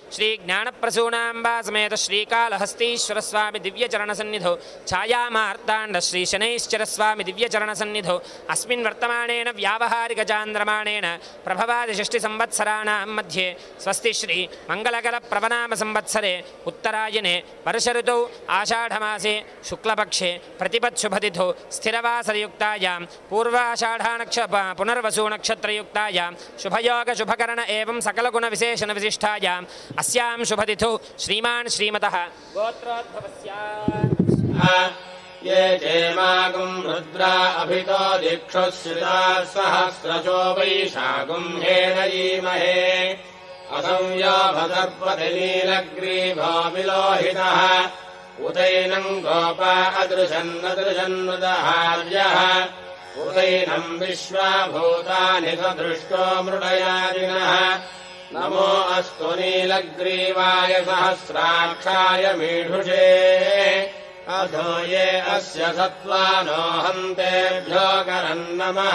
श्री ज्ञानप्रसूनाम्बा समेत श्रीकालहस्तीश्वर स्वामी दिव्यचरणसन्निधौ छायामार्ताण्ड श्री शनैश्चर स्वामी दिव्यचरणसन्निधौ अस्मिन् वर्तमानेन व्यावहारिकचान्द्रमाणेन प्रभवादिषष्टिसंवत्सराणां मध्ये स्वस्ति श्री मङ्गलकरप्रभनाम संवत्सरे उत्तरायणे वर्षऋतौ आषाढमासे शुक्लपक्षे प्रतिपत्शुभतिथौ स्थिरवासरयुक्तायां पुनर्वसु नक्षत्रयुक्तायां शुभयोग-शुभकरण एवं सकलगुणविशेषणविशिष्टायां अस्यां शुभतिथौ श्रीमान् श्रीमतः गोत्रोद्भवस्य ये चेमागुं रुद्रा अभितो दिक्षुश्रिता सहस्रशो वैशागुं हेदयीमहे असंयो भदर्पतिलीलग्रीभो विलोहितः उदैनं गोपा अदृशन्नदृशन्नुदहार्यः उदैनं विश्वाभूतानि सदृष्टो मृडयादिनः नमो अस्तु नीलग्रीवाय सहस्राक्षाय मीढुषे अधो ये अस्य सत्त्वानो हन्तेभ्यो करन्नमः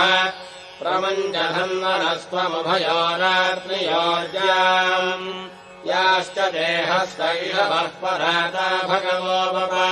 प्रमञ्चधन्वनस्त्वमुभयोरात्मयोर्जाम् याश्च देहस्त इषवः पराता भगवो बवा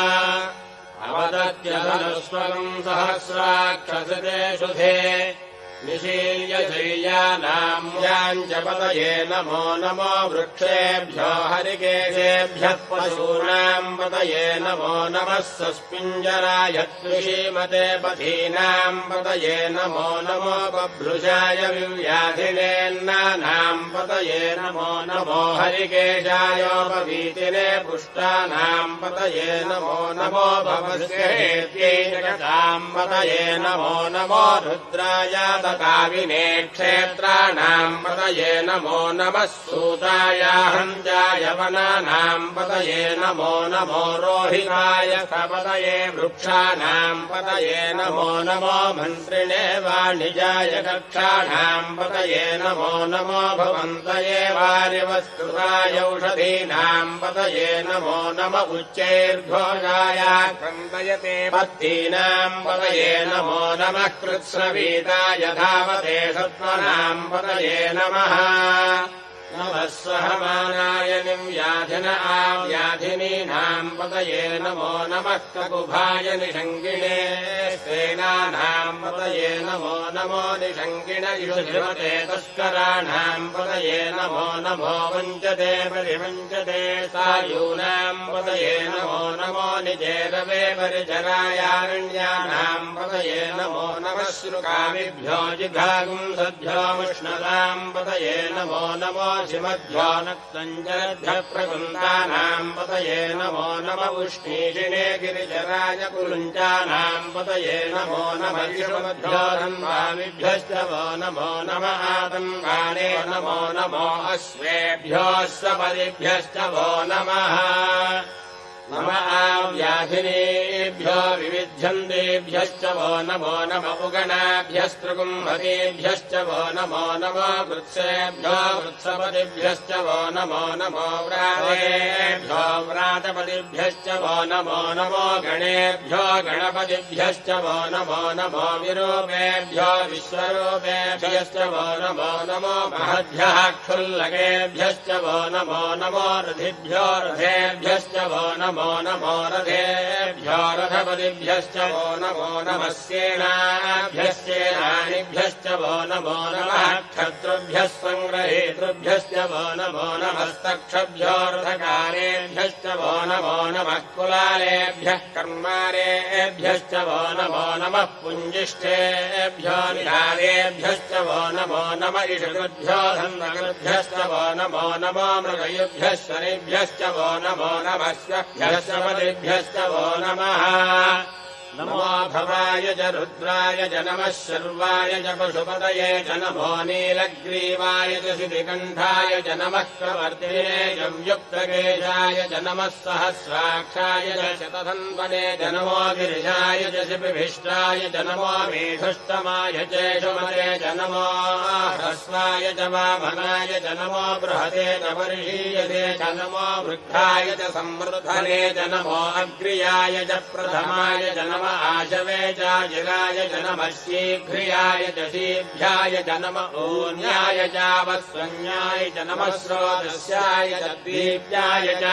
अवदत्यधनुस्वरम् सहस्राक्षसिते शुधे निशील्य शय्यानाम् याञ्च पतये नमो नमो वृक्षेभ्यो हरिकेशेभ्यः पशूनाम् पतये नमो नमः सस्पिञ्जराय कृषीमते पथीनाम् पतये नमो नमो बभ्रुषाय विव्याधिनेन्नानाम् पतये नमो नमो हरिकेशायोपवीतिने पुष्टानाम् पतये नमो नमो भवस्येत्यै जगताम् पतये नमो नमो रुद्राय काविने क्षेत्राणाम् पतये नमो नमः सूताय हन्त्याय वनानाम् पतये नमो नमो रोहिताय पतये वृक्षाणाम् पतये नमो नमो मन्त्रिणे वाणिजाय कक्षाणाम् पतये नमो नमो भवन्तये वार्यवस्कृताय औषधीनाम् पतये नमो नम उच्चैर्घोषाय क्रन्दयते पत्तीनाम् पतये नमो नमः कृत्स्नवीताय धावते सत्त्वनाम् पतये नमः नमः सहमानाय निव्याधिन आव्याधिनीनाम् पतये नमो नमः ककुभाय निषङ्गिणे सेनानाम् पतये नमो नमो निषङ्गिण इषुधिपते तस्कराणाम् पतये नमो नमो वञ्चते परिवञ्चते सायूनाम् पतये नमो नमो निजेरवे परिचरायारण्यानाम् पतये नमो नमः श्रुकामिभ्यो जिघागुंसभ्यो मुष्णदाम् पतये नमो नमो शिमध्यो नक्तञ्जरभ्यः प्रकुन्दानाम् पतये नमो नम उष्णीषिणे गिरिजराय कुलुञ्चानाम् पतये नमो नमः विषमभ्यो धन्वामिभ्यश्च वो नमो नम आतङ्गाने नमो नमो अश्वेभ्योऽश्वपदिभ्यश्च वो नमः नम आव्याधिनेभ्यो विविध्यन्तेभ्यश्च वो नमो नम उगणाभ्यस्त्रुकुम्भतेभ्यश्च वो नमो नमो वृत्सेभ्यो वृत्सपतिभ्यश्च वो नमो नमो व्रातेभ्यो व्रातपतिभ्यश्च वो नमो नमो गणेभ्यो गणपतिभ्यश्च वो नमो नमो विरूपेभ्यो विश्वरूपेभ्यश्च वो नमो नमो महद्भ्यः क्षुल्लकेभ्यश्च वो नमो नमो रथिभ्यो रथेभ्यश्च वो नमो नमो रथेभ्यो रथपतिभ्यश्च वो नमो नमः सेनाभ्यश्चेनानिभ्यश्च वो नमो नमः क्षत्रुभ्यः सङ्ग्रहेतृभ्यश्च वो नमो नमस्तक्षभ्यो रथकारेभ्यश्च वो नमो नमः कुलालेभ्यः कर्मारेभ्यश्च वो नमो नमः पुञ्जिष्ठेभ्यो निधारेभ्यश्च वो नमो नम इषकृभ्यो धन्वकृभ्यश्च वो नमो नमो मृगयुभ्यः शनिभ्यश्च वो नमो नमः पतिभ्यश्च वो नमः नमो भवाय च रुद्राय च नमः शर्वाय च पशुपतये च नमो नीलग्रीवाय च शितिकण्ठाय च नमः प्रवर्तिने च व्युक्तकेशाय च नमः सहस्राक्षाय च शतधन्वने च नमो गिरिशाय च शिपिभिष्टाय च नमो मेघुष्टमाय च शुमते च नमो ह्रस्वाय च वामनाय च नमो बृहते च वर्षीयते च नमो वृद्धाय च संवृद्धने च नमो अग्र्याय च प्रथमाय च नमो आशवे वेचाजिराय च नमः शीघ्रियाय च शीभ्याय च नम ऊन्याय चावस्वन्याय च नमः स्रोतस्याय च दीप्याय च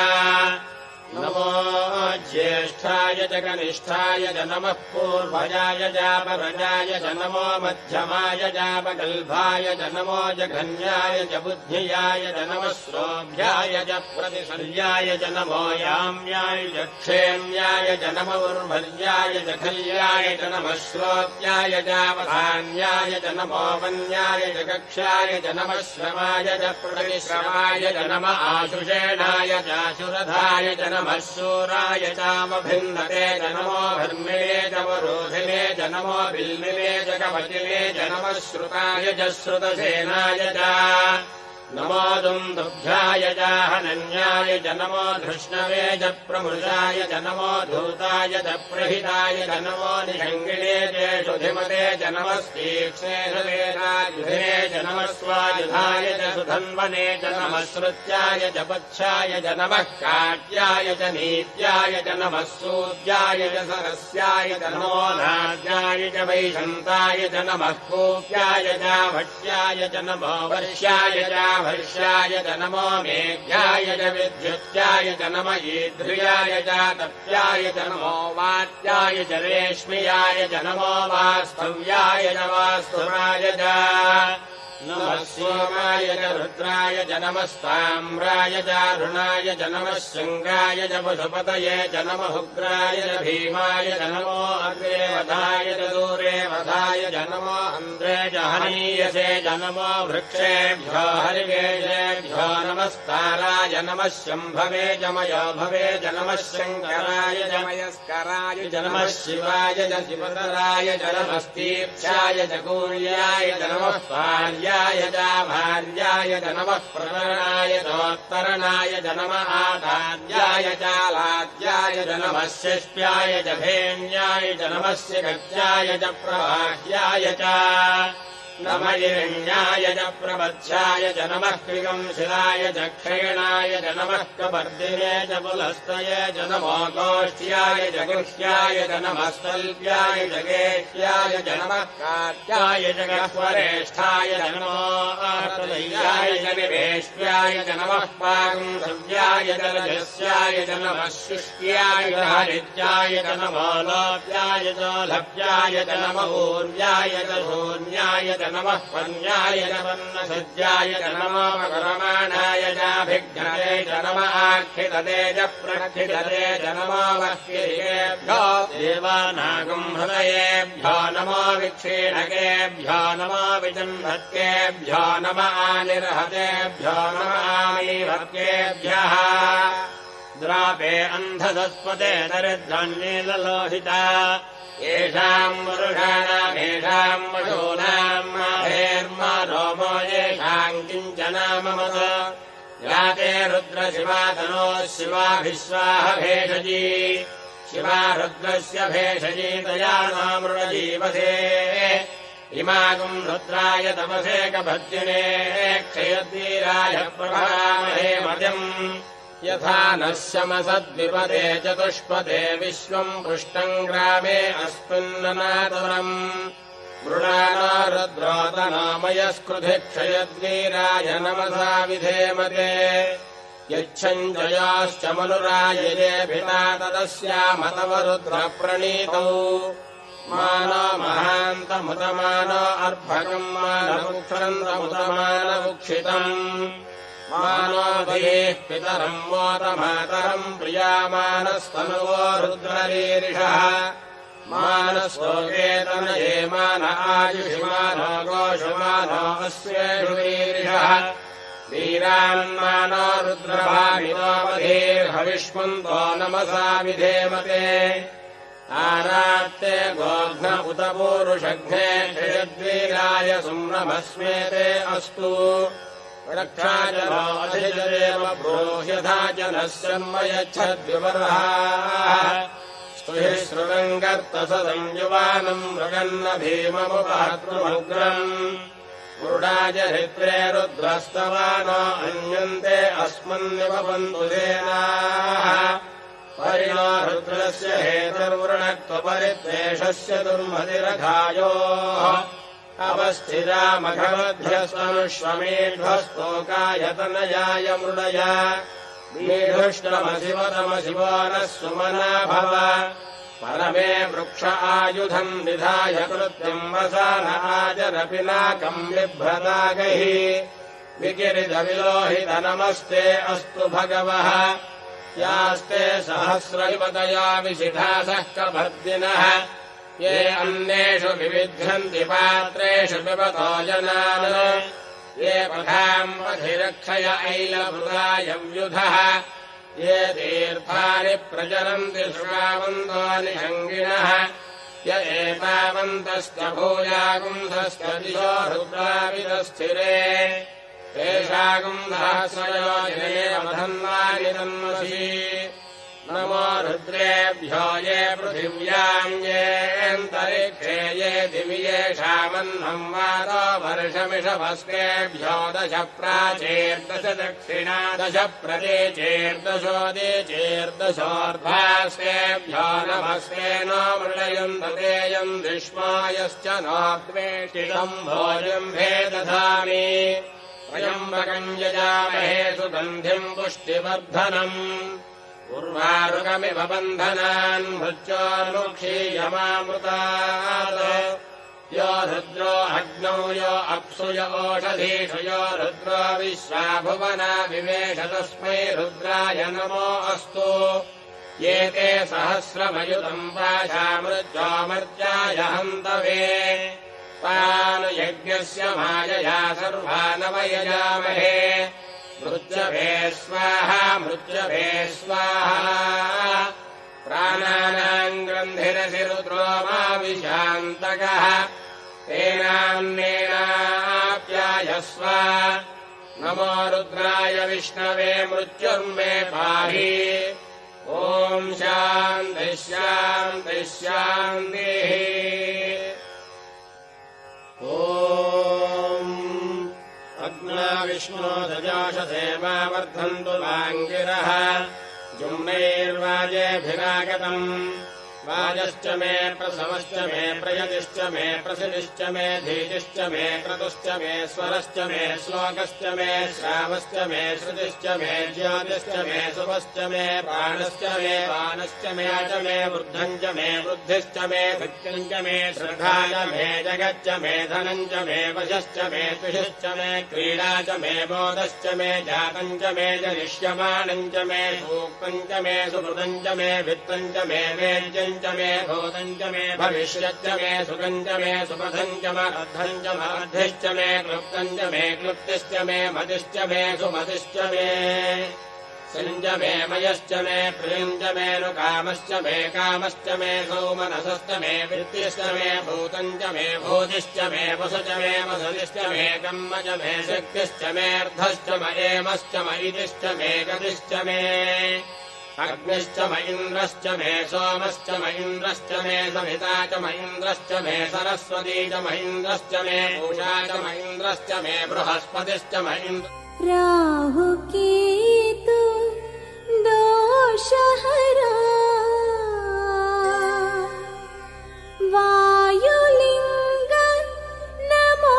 नमो ज्येष्ठाय च कनिष्ठाय च नमः पूर्वजाय चापरजाय च नमो मध्यमाय चापगल्भाय च नमो जघन्याय च बुद्धियाय च नमः श्रोभ्याय च प्रतिशल्याय च नमो याम्याय च क्षेम्याय च नमो उर्भर्याय च खल्याय च नमः श्रोत्याय चावधान्याय च नमो वन्याय च कक्ष्याय च नमः श्रवाय च प्रतिश्रवाय च नमः आशुषेणाय चाशुरधाय च नमः शूराय चामभिन्नते च नमो भर्मिणे च वरोधिने च नमो बिल्मिने च कवचिने च नमः श्रुताय च श्रुतसेनाय च नमो दुन्दुभ्याय च हनन्याय च नमो धृष्णवे च प्रमृषाय च नमो धूताय च प्रहिताय च नमो निषङ्गिणे च सुधिमते च नमः तीक्ष्णेषवेरायुधे च नमः स्वायुधाय च सुधन्वने च नमः श्रुत्याय च पच्छाय च नमः काट्याय च नीत्याय च नमः सूद्याय च सरस्याय च नमो नाद्याय च वैशन्ताय च नमः कूप्याय च भट्याय च नमो वर्ष्याय च वर्ष्याय च नमो मेघ्याय च विद्युत्याय च नम ईध्र्याय च तप्याय च नमो वात्याय च रेश्म्याय च नमो वास्तव्याय च वास्तुवाय च नमः सोमाय च रुद्राय च नमः साम्राय च अरुणाय च नमः शृङ्गाय च पशुपतये च नमः उग्राय च भीमाय च नमो अग्रे वधाय च दूरे वधाय च नमो अन्ध्रे च हनीयसे च नमो वृक्षेभ्यो हरिवेशेभ्यो नमस्काराय नमः शम्भवे च मयोभवे च नमः शङ्कराय च मयस्कराय च नमः शिवाय च शिवतराय च नमस्तीर्थ्याय च कूल्याय च नमः पार्याय च भार्याय च नमः प्रवरणाय चोत्तरणाय च नमः आधार्याय चालाद्याय च नमः शिष्प्याय च भेण्याय च नमः शिखत्याय च प्रवाह्याय च नमः हिरण्याय च प्रबध्याय च नमः कृगंशिलाय च क्षयणाय च नमः कपर्दिने च पुलस्तये च नमो गोष्ठ्याय च गुह्याय च नमः स्तल्प्याय च गेह्याय च नमः काट्याय च गह्वरेष्ठाय च नमो आर्तलय्याय च निवेश्याय च नमः पागुंसव्याय च रजस्याय च नमः शुष्क्याय च हरित्याय च नमो लोप्याय च लभ्याय च नमः ऊर्व्याय च शून्याय च नमः पन्याय च वन्नसज्याय च नमो मकरमाणाय चाभिघ्नते च नमः आक्षितते च प्रक्षितते च नमो वह्येभ्यो देवानागुंहृदयेभ्यो नमो विक्षीणकेभ्यो नमो विजन्भत्केभ्यो नमः आनिर्हतेभ्यो नमः आमीभक्केभ्यः द्रापे अन्धदस्पते दरिद्रन्नीललोहिता येषाम् वरुषाणामेषाम् पशूनाम् माभेर्मा रोमो येषाम् किञ्चनाममत याते रुद्रशिवा तनोः शिवाभिश्वाह भेषजी शिवा रुद्रस्य भेषजी तया नामृजीवसे इमागुम् रुद्राय तपसेकभद्दिने क्षयद्वीराय प्रभामहे मतिम् यथा नः शमसद्विपदे चतुष्पदे विश्वम् पुष्टम् ग्रामे अस्मिन्ननातुरम् मृणानो रुद्रोतनामयस्कृधि क्षयद्वीराय नमसा विधेमते यच्छञ्जयाश्च मनुरायजेभिता तदस्यामतव रुद्रप्रणीतौ मानो महान्तमुतमानो अर्भकम् मानमुक्षरन्तमुतमानमुक्षितम् मानो धीः पितरम् मोतमातरम् प्रियामानस्तनुवो रुद्ररीरिषः मानस्तोकेतनये मान आयुषिमानो गोषुमानो अस्येषुरीरिषः वीरान्मानो रुद्रभामिनोऽवधीर्हविष्मन्तो नमसा विधेमते आरात्ते गोघ्न उत पूरुषघ्ने क्षयद्वीराय सुम्रमस्मेते अस्तु रक्षाजनो अधिजदेव ब्रूह्यथा जनः शर्मयच्छद्विवरः स्तुहि श्रुरङ्गर्तसदम् युवानम् मृगन्न भीममुपहर्तृमुग्रम् मुरुडाय हृत्रे रुद्रस्तवानो अन्यन्ते अस्मन्निव बन्धुसेनाः परिणो रुद्रस्य हेतुर्वृणत्वपरिद्वेषस्य दुर्मतिरघायोः अवस्थिरामघवध्यस्तनुष्वमेध्वस्तोकायतनयाय मृडय मीढुष्टमशिवतमशिवो नः सुमना भव परमे वृक्ष आयुधम् निधाय कृत्यम् वसान आजरपिनाकम् बिभ्रतागैः विकिरितविलोहितनमस्ते अस्तु भगवः यास्ते सहस्रयुवतया विशिखासः कभर्दिनः ये अन्येषु विविध्यन्ति पात्रेषु पिबतो जनान् ये पथाम् पथिरक्षय ऐलभृतायव्युधः ये तीर्थानि प्रचरन्ति श्रावन्तो निषङ्गिणः य एतावन्तश्च भूयागुंसश्च दिशो रुद्राविदस्थिरे तेषागुंसहस्रयोजने वधन्वानि तन्मसि नमो रुद्रेभ्यो ये पृथिव्याम् येऽन्तरिक्षे ये दिवि येषामह्नम् वातो वर्षमिषभस्केभ्यो 10 प्राचेर्दश दक्षिणा 10 प्रदेचेर्दशोदीचेर्दशोर्ध्वास्केभ्यो नमस्केनो मृडयन्ततेयम् विश्वायश्च नोद्वेष्टितम् भोजम् भेदधामि त्र्यम्बकम् यजामहे सुगन्धिम् पुष्टिवर्धनम् उर्वारुकमिव बन्धनान् मृत्योर्मुक्षीयमामृतात् यो रुद्रो अग्नौ यो अप्सु य ओषधीषु यो रुद्रो विश्वा भुवना विवेश तस्मै रुद्राय नमो अस्तु ये ते सहस्रमयुतम् पाशामृत्योमर्त्याय हन्तवे तान् यज्ञस्य मायया सर्वानवयजामहे मृत्यभे स्वाहा मृत्यभे स्वाहा प्राणानाम् ग्रन्थिरसि रुद्रो मा विशान्तकः तेनान्नेनाप्यायस्व नमो रुद्राय विष्णवे मृत्युर्मे पाहि ॐ शान्तिः शान्तिः शान्तिः ॐ अग्ना विष्णो दजाशसे मा वर्धन्तु वाङ्गिरः जुम्नैर्वाजेभिरागतम् वाजश्च मे प्रसवश्च मे प्रयतिश्च मे प्रसिदिश्च मे धीतिश्च मे क्रतुश्च मे स्वरश्च मे श्लोकश्च मे श्रावश्च मे श्रुतिश्च मे ज्योतिश्च मे शुभश्च मे प्राणश्च मे पानश्च मे च मे वृद्धम् च मे वृद्धिश्च मे सत्यम् च मे श्रद्धा च मे जगच्च मे धनम् च मे वशश्च मे तुषश्च मे क्रीडा च मे बोधश्च मे जातम् च मे जनिष्यमाणम् च मे सूक्तम् च मे सुहृदम् च मे वित्तम् च मे वेद्यम् च मे भूतम् च मे भविष्यच्च मे सुखम् च मे सुपथम् च मर्धम् च मर्धिश्च मे क्लुप्तम् च मे क्लुप्तिश्च मे मतिश्च मे सुमतिश्च मे सिञ्च मे मयश्च मे प्रियम् च मे नुकामश्च मे कामश्च मे सौमनसश्च मे वृत्तिश्च मे भूतम् च मे भूतिश्च मे वसु च मे वसतिश्च मे कर्म च मे शक्तिश्च मेऽर्धश्च मयेमश्च मयितिश्च मे गतिश्च मे अग्निश्च म इन्द्रश्च मे सोमश्च म इन्द्रश्च मे सविता च म इन्द्रश्च मे सरस्वती च म इन्द्रश्च मे पूषा च म इन्द्रश्च मे बृहस्पतिश्च म इन्द्र राहुकेतु दोषहरा वायुलिङ्ग नमो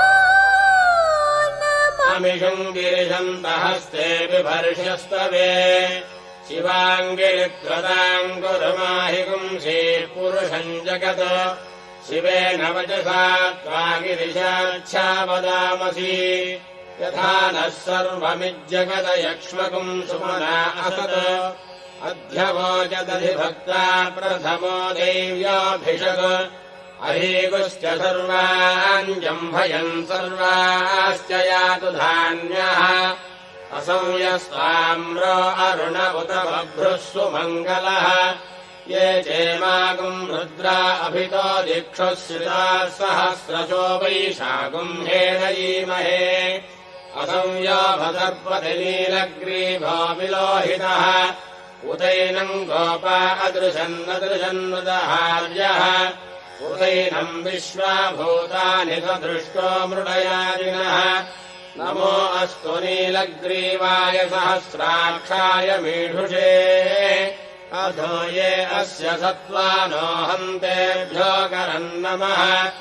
नमः अमिषम् गिरिशन्तहस्ते बिभर्ष्यस्तवे शिवाङ्गिरित्रताम् कुरुमाहि पुंसीः पुरुषम् जगत् शिवेन वचसा त्वा गिरिशाच्छा वदामसि यथा नः सर्वमिज्जगदयक्ष्मकुम् सुमना असत् अध्यवोचदधिभक्ता प्रथमो देव्याभिषक् अहीगुश्च सर्वान् जम्भयन् सर्वाश्च यातु धान्यः असंयस्ताम्रो अरुण उत बभ्रुः सुमङ्गलः ये चेमागुम् रुद्रा अभितो दिक्षुः श्रिताः सहस्रशो वैशागुम् हेदयीमहे असंयो भदर्पतिनीलग्रीभो विलोहितः उदैनम् गोपा अदृशन्नदृशन्नुदहार्यः उदैनम् विश्वाभूतानि सदृष्टो मृडयादिनः नमो अस्तु नीलग्रीवाय सहस्राक्षाय मीढुषे अधो ये अस्य सत्त्वानो हन्तेभ्यो करम् नमः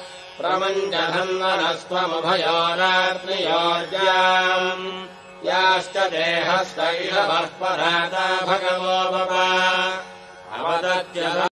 प्रमञ्चधन्वनस्त्वमुभयोरात्मयोर्जाम् याश्च देहस्त इषवः पराता भगवो भव अवदत्य